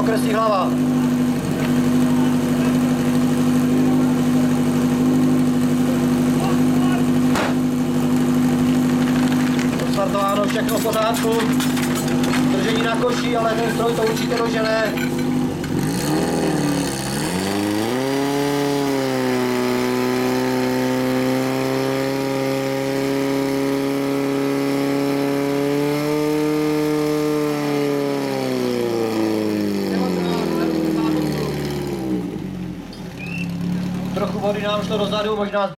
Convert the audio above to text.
okresní hlava. Odstartováno, všechno v pořádku. Držení na koši, ale ten stroj to určitě dožene. Trochu vody nám šlo dozadu, možná